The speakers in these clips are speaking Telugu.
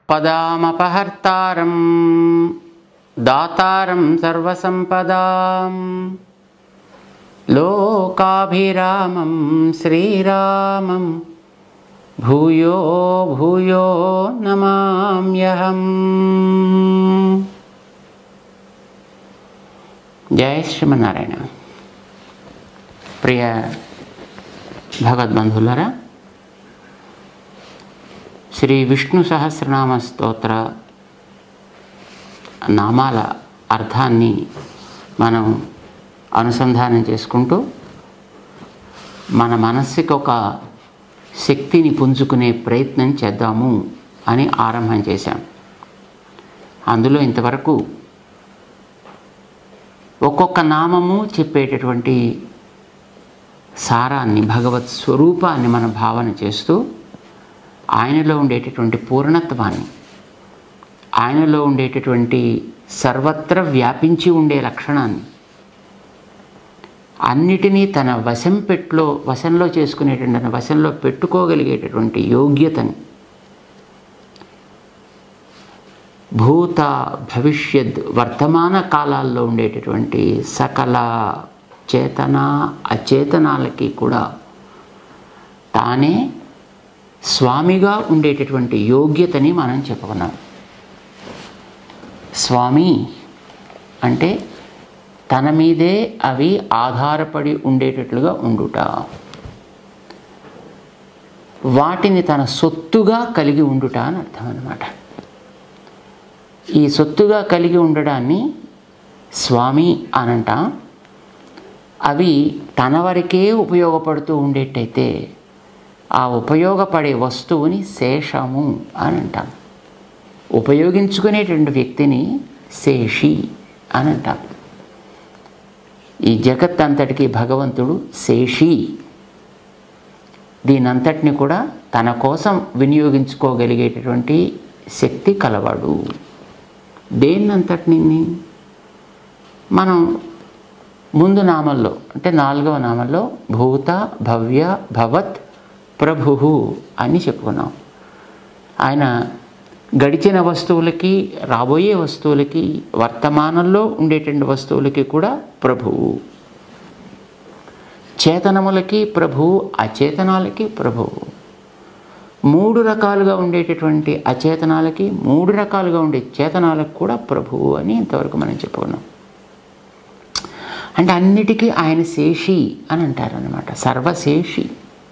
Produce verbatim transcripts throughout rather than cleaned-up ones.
పదామపహర్తారం దాతారం సర్వసంపదాం లోకాభిరామం శ్రీరామం భూయో భూయో నమామ్యహం. జయ శ్రీమన్నారాయణ. ప్రియ భగవద్బంధువులారా, శ్రీ విష్ణు సహస్రనామ స్తోత్ర నామాల అర్థాన్ని మనం అనుసంధానం చేసుకుంటూ మన మనస్సుకి ఒక శక్తిని పుంజుకునే ప్రయత్నం చేద్దాము అని ఆరంభం చేశాం. అందులో ఇంతవరకు ఒక్కొక్క నామము చెప్పేటటువంటి సారాన్ని, భగవత్ స్వరూపాన్ని మన భావన చేస్తూ ఆయనలో ఉండేటటువంటి పూర్ణత్వాన్ని, ఆయనలో ఉండేటటువంటి సర్వత్ర వ్యాపించి ఉండే లక్షణాన్ని, అన్నిటినీ తన వశం పెట్లో వశంలో చేసుకునేటువంటి వశంలో పెట్టుకోగలిగేటటువంటి యోగ్యతని, భూత భవిష్యత్ వర్తమాన కాలాల్లో ఉండేటటువంటి సకల చేతన అచేతనాలకి కూడా తానే స్వామిగా ఉండేటటువంటి యోగ్యతని మనం చెప్పుకున్నాం. స్వామి అంటే తన మీదే అవి ఆధారపడి ఉండేటట్లుగా ఉండుట, వాటిని తన సొత్తుగా కలిగి ఉండుట అని అర్థం అన్నమాట. ఈ సొత్తుగా కలిగి ఉండడాన్ని స్వామి అనంట. అవి తన వరకే ఉపయోగపడుతూ ఉండేటైతే ఆ ఉపయోగపడే వస్తువుని శేషము అని అంటాం. ఉపయోగించుకునేటువంటి వ్యక్తిని శేషి అని అంటాం. ఈ జగత్ అంతటికి భగవంతుడు శేషి. దీనంతటిని కూడా తన కోసం వినియోగించుకోగలిగేటటువంటి శక్తి కలవాడు. దేన్నంతటిని మనం ముందు నామంలో అంటే నాలుగవ నామంలో భూత భవ్య భవత్ ప్రభు అని చెప్పుకున్నాం. ఆయన గడిచిన వస్తువులకి, రాబోయే వస్తువులకి, వర్తమానంలో ఉండేటువంటి వస్తువులకి కూడా ప్రభువు. చేతనములకి ప్రభువు, అచేతనాలకి ప్రభువు. మూడు రకాలుగా ఉండేటటువంటి అచేతనాలకి, మూడు రకాలుగా ఉండే చేతనాలకు కూడా ప్రభువు అని ఇంతవరకు మనం చెప్పుకున్నాం. అంటే అన్నిటికీ ఆయన శేషి అని అంటారనమాట, సర్వశేషి.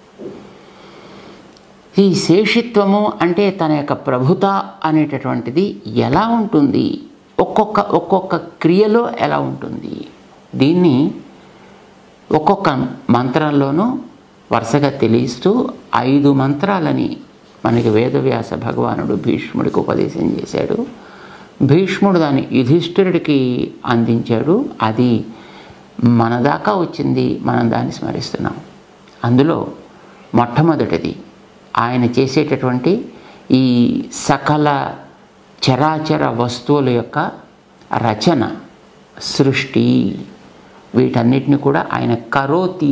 ఈ శేషిత్వము అంటే తన యొక్క ప్రభుత అనేటటువంటిది ఎలా ఉంటుంది, ఒక్కొక్క ఒక్కొక్క క్రియలో ఎలా ఉంటుంది, దీన్ని ఒక్కొక్క మంత్రంలోనూ వరుసగా తెలియస్తూ ఐదు మంత్రాలని మనకి వేదవ్యాస భగవానుడు భీష్ముడికి ఉపదేశం చేశాడు. భీష్ముడు దాన్ని యుధిష్ఠిరుడికి అందించాడు. అది మన దాకా వచ్చింది, మనం దాన్ని స్మరిస్తున్నాం. అందులో మొట్టమొదటిది ఆయన చేసేటటువంటి ఈ సకల చరాచర వస్తువుల యొక్క రచన, సృష్టి, వీటన్నిటిని కూడా ఆయన కరోతి,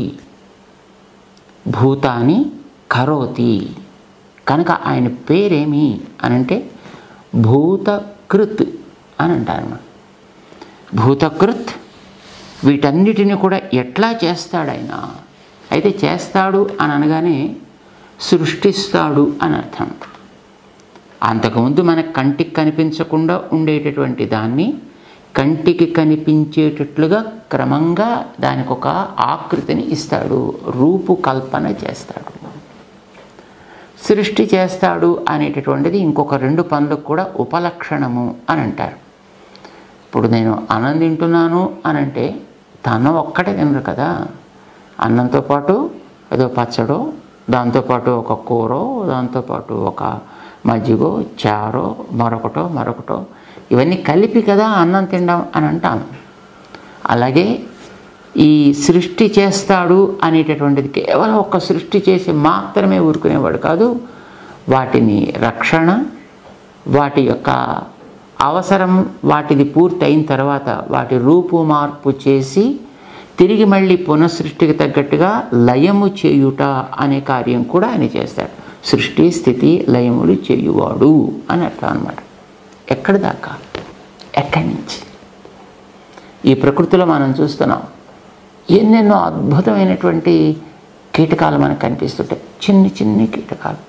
భూతాని కరోతి. కనుక ఆయన పేరేమి అనంటే భూతకృత్ అని అంటారు. భూతకృత్ వీటన్నిటిని కూడా ఎట్లా చేస్తాడు ఆయన? అయితే చేస్తాడు అని అనగానే సృష్టిస్తాడు అని అర్థం. అంతకుముందు మన కంటికి కనిపించకుండా ఉండేటటువంటి దాన్ని కంటికి కనిపించేటట్లుగా క్రమంగా దానికి ఒక ఆకృతిని ఇస్తాడు, రూపుకల్పన చేస్తాడు, సృష్టి చేస్తాడు అనేటటువంటిది ఇంకొక రెండు పనులకు కూడా ఉపలక్షణము అని అంటారు. ఇప్పుడు నేను అన్నం తింటున్నాను అని అంటే తను ఒక్కటే తినరు కదా, అన్నంతో పాటు ఏదో పచ్చడో, దాంతోపాటు ఒక కూరో, దాంతోపాటు ఒక మజ్జిగో, చారో, మరొకటో మరొకటో, ఇవన్నీ కలిపి కదా అన్నం తినడం అని అంటాం. అలాగే ఈ సృష్టి చేస్తాడు అనేటటువంటిది కేవలం ఒక్క సృష్టి చేసి మాత్రమే ఊరుకునేవాడు కాదు. వాటిని రక్షణ, వాటి యొక్క అవసరం, వాటిది పూర్తి అయిన తర్వాత వాటి రూపు మార్పు చేసి తిరిగి మళ్ళీ పునఃసృష్టికి తగ్గట్టుగా లయము చేయుట అనే కార్యం కూడా ఆయన చేస్తాడు. సృష్టి స్థితి లయములు చేయువాడు అని అర్థం అన్నమాట. ఎక్కడి దాకా? ఎక్కడి నుంచి? ఈ ప్రకృతిలో మనం చూస్తున్నాం ఎన్నెన్నో అద్భుతమైనటువంటి కీటకాలు మనకు కనిపిస్తుంటాయి. చిన్ని చిన్ని కీటకాలు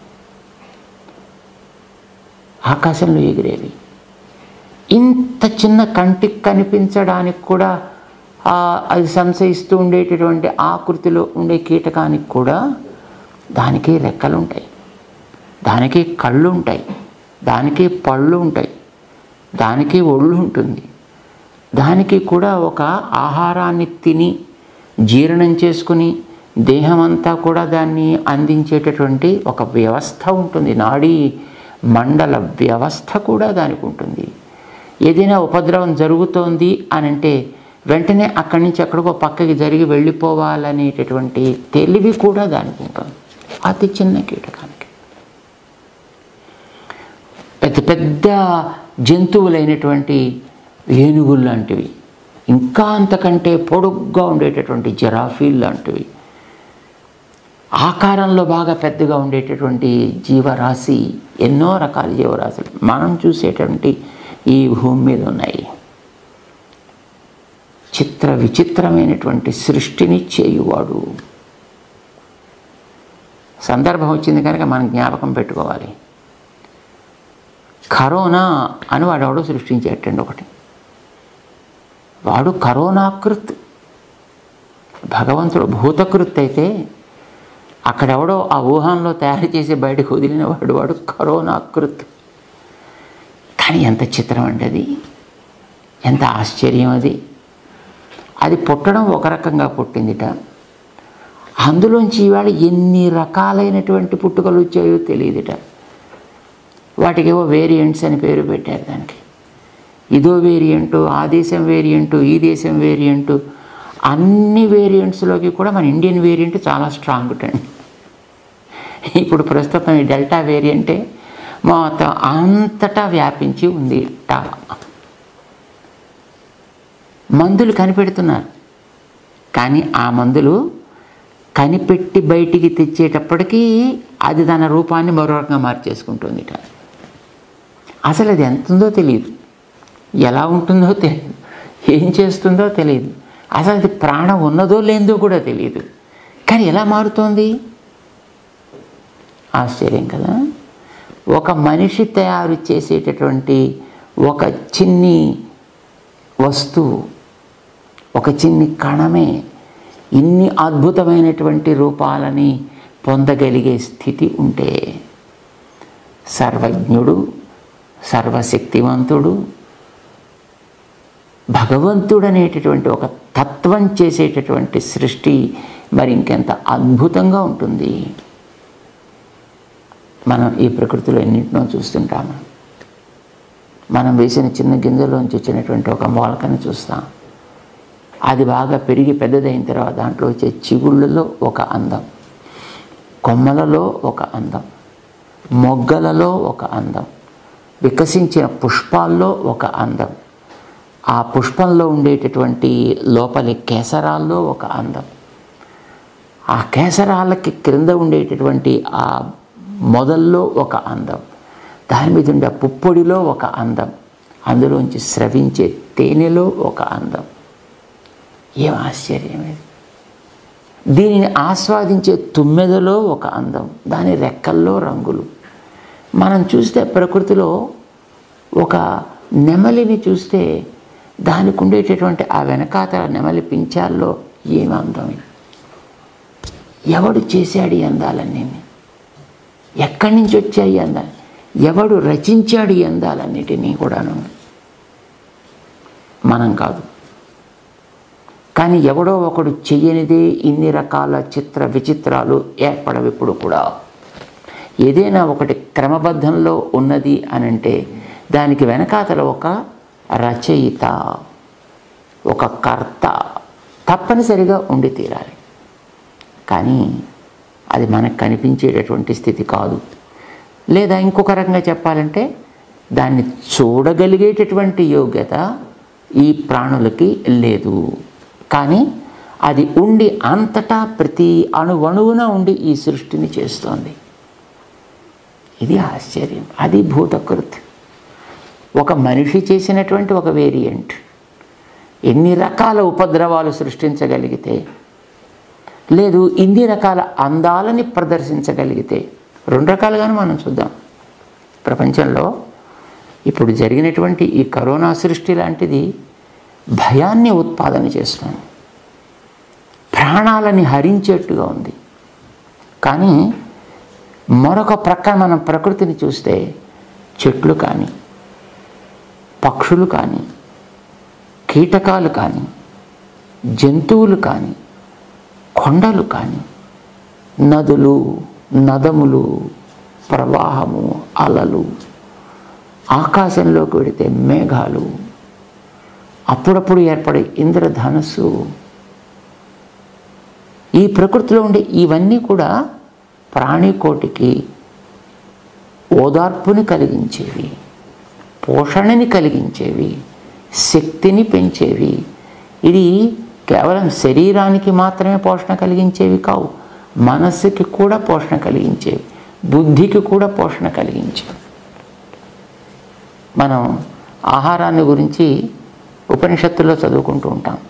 ఆకాశంలో ఎగిరేవి. ఇంత చిన్న కంటికి కనిపించడానికి కూడా అది సంశయిస్తూ ఉండేటటువంటి ఆకృతిలో ఉండే కీటకానికి కూడా దానికి రెక్కలు ఉంటాయి, దానికి కళ్ళు ఉంటాయి, దానికి పళ్ళు ఉంటాయి, దానికి ఒళ్ళు ఉంటుంది. దానికి కూడా ఒక ఆహారాన్ని తిని జీర్ణం చేసుకుని దేహం అంతా కూడా దాన్ని అందించేటటువంటి ఒక వ్యవస్థ ఉంటుంది. నాడీ మండల వ్యవస్థ కూడా దానికి ఉంటుంది. ఏదైనా ఉపద్రవం జరుగుతోంది అని అంటే వెంటనే అక్కడి నుంచి ఎక్కడికో పక్కకి జరిగి వెళ్ళిపోవాలనేటటువంటి తెలివి కూడా దానికి ఉంటుంది. అతి చిన్న కీటకానికి. పెద్ద పెద్ద జంతువులైనటువంటి ఏనుగులు లాంటివి, ఇంకా అంతకంటే పొడుగ్గా ఉండేటటువంటి జిరాఫీలు లాంటివి, ఆకారంలో బాగా పెద్దగా ఉండేటటువంటి జీవరాశి, ఎన్నో రకాల జీవరాశులు మనం చూసేటువంటి ఈ భూమి మీద ఉన్నాయి. చిత్ర విచిత్రమైనటువంటి సృష్టిని చేయువాడు. సందర్భం వచ్చింది కనుక మనం జ్ఞాపకం పెట్టుకోవాలి. కరోనా అని వాడెవడో సృష్టించేటండి ఒకటి. వాడు కరోనాకృత్. భగవంతుడు భూతకృత్ అయితే అక్కడెవడో ఆ ఊహాన్లో తయారు చేసి బయటకు వదిలిన వాడు వాడు కరోనాకృత్. కానీ ఎంత చిత్రం అండి అది, ఎంత ఆశ్చర్యం అది. అది పుట్టడం ఒక రకంగా పుట్టిందిట, అందులోంచి ఇవాళ ఎన్ని రకాలైనటువంటి పుట్టుకలు వచ్చాయో తెలియదుట. వాటికేవో వేరియంట్స్ అని పేరు పెట్టారు దానికి. ఇదో వేరియంటు, ఆ దేశం వేరియంటు, ఈ దేశం వేరియంటు, అన్ని వేరియంట్స్లోకి కూడా మన ఇండియన్ వేరియంట్ చాలా స్ట్రాంగ్ అండి. ఇప్పుడు ప్రస్తుతం ఈ డెల్టా వేరియంటే మొత్తం అంతటా వ్యాపించి ఉంది. టా మందులు కనిపెడుతున్నారు, కానీ ఆ మందులు కనిపెట్టి బయటికి తెచ్చేటప్పటికీ అది తన రూపాన్ని మరో రకంగా మార్చేసుకుంటుంది. అసలు అది ఎంత ఉందో తెలియదు, ఎలా ఉంటుందో తెలియదు, ఏం చేస్తుందో తెలియదు, అసలు అది ప్రాణం ఉన్నదో లేదో కూడా తెలియదు. కానీ ఎలా మారుతోంది? ఆశ్చర్యం కదా. ఒక మనిషి తయారు చేసేటటువంటి ఒక చిన్ని వస్తువు, ఒక చిన్ని కణమే ఇన్ని అద్భుతమైనటువంటి రూపాలని పొందగలిగే స్థితి ఉంటే సర్వజ్ఞుడు, సర్వశక్తివంతుడు, భగవంతుడు అనేటటువంటి ఒక తత్వం చేసేటటువంటి సృష్టి మరి ఇంకెంత అద్భుతంగా ఉంటుంది. మనం ఈ ప్రకృతిలో ఎన్నింటినో చూస్తుంటాము. మనం వేసిన చిన్న గింజలోంచి వచ్చినటువంటి ఒక మొలకను చూస్తాం. అది బాగా పెరిగి పెద్దదైన తర్వాత దాంట్లో వచ్చే చిగుళ్ళలో ఒక అందం, కొమ్మలలో ఒక అందం, మొగ్గలలో ఒక అందం, వికసించిన పుష్పాల్లో ఒక అందం, ఆ పుష్పంలో ఉండేటటువంటి లోపలి కేసరాల్లో ఒక అందం, ఆ కేసరాలకి క్రింద ఉండేటటువంటి ఆ మొదల్లో ఒక అందం, దాని మీద ఉండే పుప్పొడిలో ఒక అందం, అందులోంచి స్రవించే తేనెలో ఒక అందం. ఏం ఆశ్చర్యం ఇది! దీనిని ఆస్వాదించే తుమ్మెదలో ఒక అందం, దాని రెక్కల్లో రంగులు. మనం చూస్తే ప్రకృతిలో ఒక నెమలిని చూస్తే దానికి ఉండేటటువంటి ఆ వెనకాతల నెమలి పించాల్లో ఏం అందం! ఎవడు చేశాడు ఈ అందాలన్నీ? ఎక్కడి నుంచి వచ్చాయి అందాలు? ఎవడు రచించాడు ఈ అందాలన్నిటినీ కూడాను? మనం కాదు, కానీ ఎవడో ఒకడు చెయ్యనిదే ఇన్ని రకాల చిత్ర విచిత్రాలు ఏర్పడవు ఇప్పుడు కూడా. ఏదైనా ఒకటి క్రమబద్ధంలో ఉన్నది అనంటే దానికి వెనకాతల ఒక రచయిత, ఒక కర్త తప్పనిసరిగా ఉండి తీరాలి. కానీ అది మనకు కనిపించేటటువంటి స్థితి కాదు. లేదా ఇంకొక రకంగా చెప్పాలంటే దాన్ని చూడగలిగేటటువంటి యోగ్యత ఈ ప్రాణులకి లేదు. కానీ అది ఉండి అంతటా ప్రతి అణువణువున ఉండి ఈ సృష్టిని చేస్తోంది. ఇది ఆశ్చర్యం. అది భూతకృత్. ఒక మనిషి చేసినటువంటి ఒక వేరియంట్ ఎన్ని రకాల ఉపద్రవాలు సృష్టించగలిగితే, లేదు ఇన్ని రకాల అందాలని ప్రదర్శించగలిగితే, రెండు రకాలుగాను మనం చూద్దాం. ప్రపంచంలో ఇప్పుడు జరిగినటువంటి ఈ కరోనా సృష్టి లాంటిది భయాన్ని ఉత్పాదన చేస్తుంది, ప్రాణాలని హరించేట్టుగా ఉంది. కానీ మరొక ప్రక్కన మనం ప్రకృతిని చూస్తే చెట్లు కానీ, పక్షులు కానీ, కీటకాలు కానీ, జంతువులు కానీ, కొండలు కానీ, నదులు, నదములు, ప్రవాహము, అలలు, ఆకాశంలోకి వెడితే మేఘాలు, అప్పుడప్పుడు ఏర్పడే ఇంద్రధనుస్సు, ఈ ప్రకృతిలో ఉండే ఇవన్నీ కూడా ప్రాణికోటికి ఓదార్పుని కలిగించేవి, పోషణని కలిగించేవి, శక్తిని పెంచేవి. ఇది కేవలం శరీరానికి మాత్రమే పోషణ కలిగించేవి కావు, మనస్సుకి కూడా పోషణ కలిగించేవి, బుద్ధికి కూడా పోషణ కలిగించేవి. మనం ఆహారాన్ని గురించి ఉపనిషత్తుల్లో చదువుకుంటూ ఉంటాం.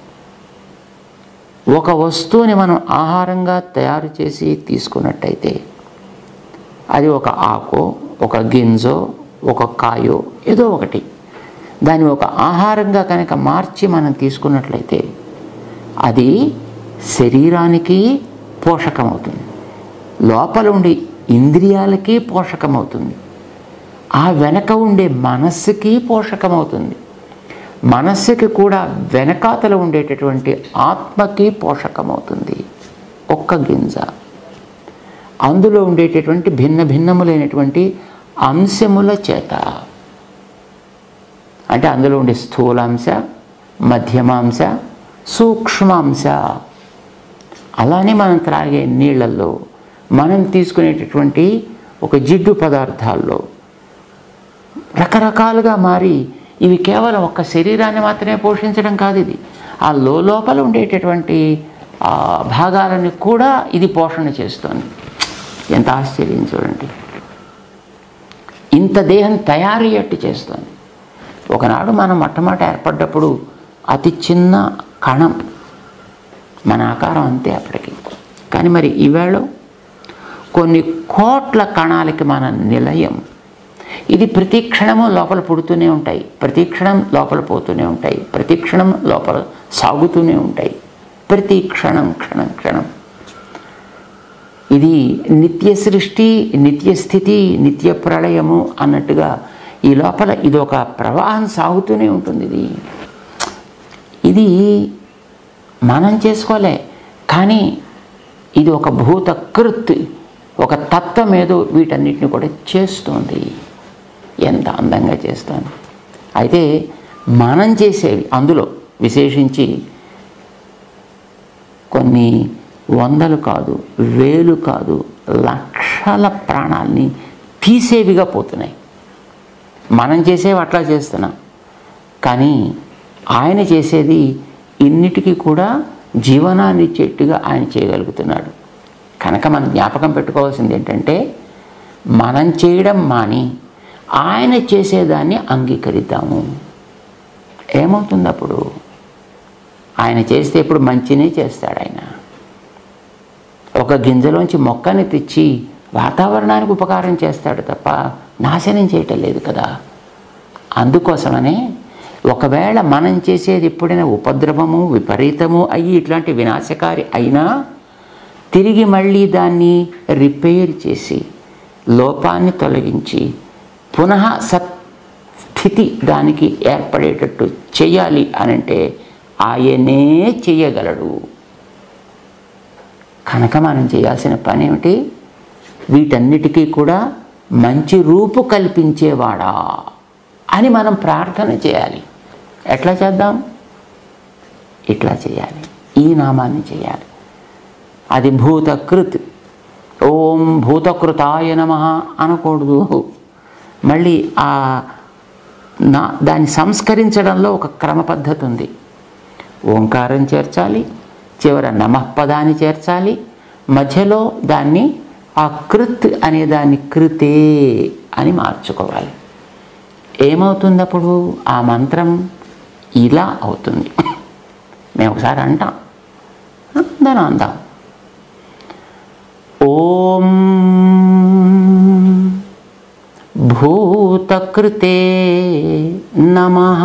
ఒక వస్తువుని మనం ఆహారంగా తయారు చేసి తీసుకున్నట్టయితే అది ఒక ఆకో, ఒక గింజో, ఒక కాయో ఏదో ఒకటి, దాన్ని ఒక ఆహారంగా కనుక మార్చి మనం తీసుకున్నట్లయితే అది శరీరానికి పోషకమవుతుంది, లోపల ఉండే ఇంద్రియాలకి పోషకమవుతుంది, ఆ వెనక ఉండే మనస్సుకి పోషకమవుతుంది, మనస్సుకి కూడా వెనకాతల ఉండేటటువంటి ఆత్మకి పోషకమవుతుంది. ఒక్క గింజ అందులో ఉండేటటువంటి భిన్న భిన్నములైనటువంటి అంశముల చేత, అంటే అందులో ఉండే స్థూలాంశ, మధ్యమాంశ, సూక్ష్మాంశ, అలానే మనం త్రాగే నీళ్ళల్లో, మనం తీసుకునేటటువంటి ఒక జిడ్డు పదార్థాల్లో రకరకాలుగా మారి ఇవి కేవలం ఒక్క శరీరాన్ని మాత్రమే పోషించడం కాదు, ఇది ఆ లోపల ఉండేటటువంటి భాగాలని కూడా ఇది పోషణ చేస్తుంది. ఎంత ఆశ్చర్యం చూడండి, ఇంత దేహం తయారయ్యేట్టు చేస్తుంది. ఒకనాడు మనం మొట్టమొదట ఏర్పడ్డప్పుడు అతి చిన్న కణం, మన ఆకారం అంతే అప్పటికి. కానీ మరి ఈవేళ కొన్ని కోట్ల కణాలకి మన నిలయం. ఇది ప్రతి క్షణము లోపల పుడుతూనే ఉంటాయి, ప్రతి క్షణం లోపల పోతూనే ఉంటాయి, ప్రతి క్షణం లోపల సాగుతూనే ఉంటాయి, ప్రతి క్షణం క్షణం క్షణం. ఇది నిత్య సృష్టి, నిత్య స్థితి, నిత్య ప్రళయము అన్నట్టుగా ఈ లోపల ఇది ఒక ప్రవాహం సాగుతూనే ఉంటుంది. ఇది ఇది మనం చేసుకోలే, కానీ ఇది ఒక భూతకృత్, ఒక తత్వం ఏదో వీటన్నిటిని కూడా చేస్తుంది. ఎంత అందంగా చేస్తుంది. అయితే మనం చేసేవి అందులో విశేషించి కొన్ని వందలు కాదు, వేలు కాదు, లక్షల ప్రాణాలని తీసేవిగా పోతున్నాయి. మనం చేసేవి అట్లా చేస్తున్నాం, కానీ ఆయన చేసేది ఇన్నిటికీ కూడా జీవనాన్ని ఇచ్చేట్టుగా ఆయన చేయగలుగుతున్నాడు. కనుక మనం జ్ఞాపకం పెట్టుకోవాల్సింది ఏంటంటే, మనం చేయడం మాని ఆయన చేసేదాన్ని అంగీకరిద్దాము. ఏమవుతుంది అప్పుడు? ఆయన చేస్తే ఇప్పుడు మంచినే చేస్తాడు. ఆయన ఒక గింజలోంచి మొక్కని తెచ్చి వాతావరణానికి ఉపకారం చేస్తాడు తప్ప నాశనం చేయటం లేదు కదా. అందుకోసమనే ఒకవేళ మనం చేసేది ఎప్పుడైనా ఉపద్రవము, విపరీతము అయ్యి ఇట్లాంటి వినాశకారి అయినా తిరిగి మళ్ళీ దాన్ని రిపేర్ చేసి లోపాన్ని తొలగించి పునః సత్స్థితి దానికి ఏర్పడేటట్టు చేయాలి అనంటే ఆయనే చేయగలడు. కనుక మనం చేయాల్సిన పని ఏమిటి? వీటన్నిటికీ కూడా మంచి రూపు కల్పించేవాడా అని మనం ప్రార్థన చేయాలి. ఎట్లా చేద్దాం? ఇట్లా చేయాలి, ఈ నామాన్ని చేయాలి. అది భూతకృత్. ఓం భూతకృతాయ నమః అనకూడదు. మళ్ళీ ఆ నా దాన్ని సంస్కరించడంలో ఒక క్రమ పద్ధతి ఉంది. ఓంకారం చేర్చాలి, చివర నమః పదాన్ని చేర్చాలి, మధ్యలో దాన్ని ఆ కృత్ అనే దాన్ని కృతే అని మార్చుకోవాలి. ఏమవుతుంది అప్పుడు? ఆ మంత్రం ఇలా అవుతుంది. మేము ఒకసారి అంటాం, దాని అందాం. ఓం భూతకృతే నమః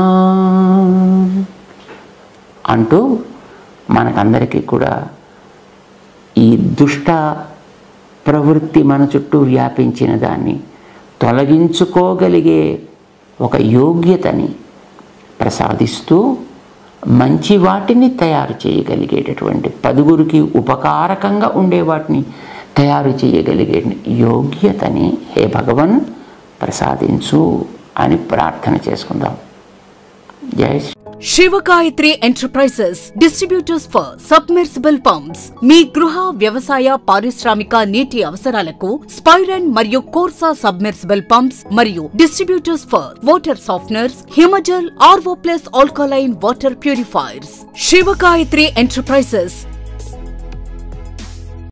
అంటూ మనకందరికీ కూడా ఈ దుష్ట ప్రవృత్తి మన చుట్టూ వ్యాపించిన దాన్ని తొలగించుకోగలిగే ఒక యోగ్యతని ప్రసాదిస్తూ మంచి వాటిని తయారు చేయగలిగేటటువంటి, పదుగురికి ఉపకారకంగా ఉండే వాటిని తయారు చేయగలిగే యోగ్యతని హే భగవన్ ప్రసాదించు అని ప్రార్థన చేసుకుందాం. Jai Shivagayatri enterprises distributors for submersible pumps. మీ గృహ, వ్యవసాయ, పారిశ్రామిక నీటి అవసరాలకు స్పైరన్ మరియు కోర్సా సబ్మెర్సిబుల్ పంప్స్ మరియు distributors for water softeners, Himajal, RO plus alkaline water purifiers. Shivagayatri enterprises,